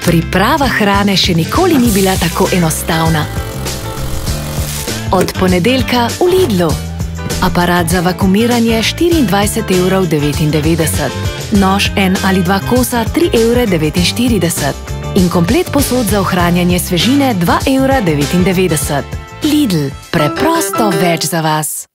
Priprava hrane še nikoli ni bila tako enostavna. Od ponedeljka v Lidlu. Aparat za vakuumiranje 24,99 €. Nož 1 ali 2 kosa 3,49 €. In komplet posod za ohranjanje svežine 2,99 €. Lidl, preprosto več za vas.